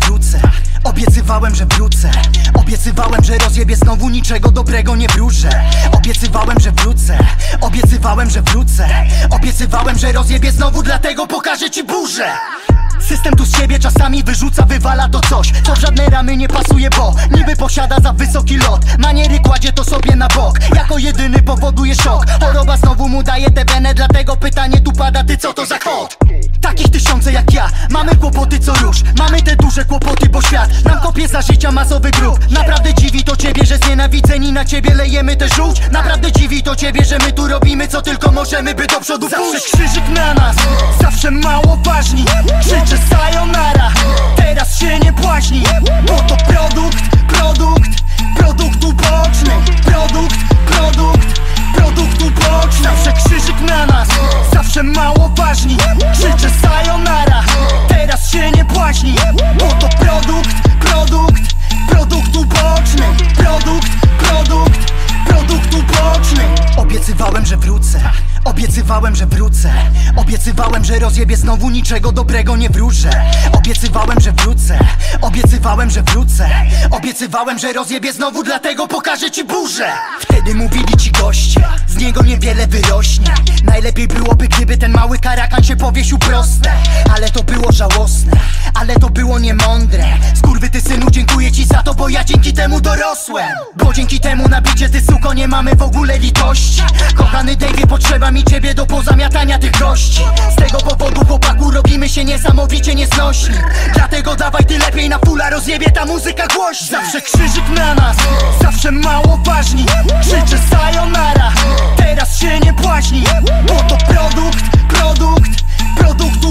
wrócę. Obiecywałem, że wrócę. Obiecywałem, że rozjebię znowu, niczego dobrego nie wróżę. Obiecywałem, że wrócę. Obiecywałem, że wrócę. Obiecywałem, że rozjebię znowu, dlatego pokażę ci burzę. System tu z siebie czasami wyrzuca, wywala to coś, co w żadne ramy nie pasuje, bo niby posiada za wysoki lot. Maniery kładzie to sobie na bok, jako jedyny powoduje szok. Choroba znowu mu daje tę wenę, dlatego pytanie tu pada, ty co to za kod? Takich tysiące jak ja, mamy kłopoty co rusz. Mamy te duże kłopoty, bo świat nam kopie za życia masowy grób. Naprawdę dziwi to ciebie, że znienawidzeni na ciebie lejemy tę żółć. Naprawdę dziwi to ciebie, że my tu robimy co tylko możemy, by do przodu pójść. Zawsze krzyżyk na nas, zawsze mało ważni. Krzyczę sayonara, teraz się nie błaźni, bo to produkt uboczny. Produkt uboczny. Zawsze krzyżyk na nas, zawsze mało ważni. Krzyczę sayonara, teraz się nie błaźni, bo to produkt uboczny. Produkt uboczny. Obiecywałem, że wrócę. Obiecywałem, że wrócę. Obiecywałem, że rozjebię znowu, niczego dobrego nie wróżę. Obiecywałem, że wrócę. Obiecywałem, że wrócę. Obiecywałem, że rozjebię znowu, dlatego pokażę ci burzę. Wtedy mówili ci goście, z niego niewiele wyrośnie. Najlepiej byłoby, gdyby ten mały karakan się powiesił proste. Ale to było żałosne, ale to było niemądre. Skurwy synu, dziękuję ci za to, bo ja dzięki temu dorosłem. Bo dzięki temu na bicie, ty suko, nie mamy w ogóle litości. Kochany Dave'ie, potrzeba mi ciebie do pozamiatania tych gości. Z tego powodu, chłopaku, robimy się niesamowicie nieznośni. Dlatego dawaj ty lepiej na fulla, rozjebie ta muzyka głośno. Zawsze krzyżyk na nas, zawsze mało ważni. Krzyczę sayonara, teraz się nie błaźni, bo to produkt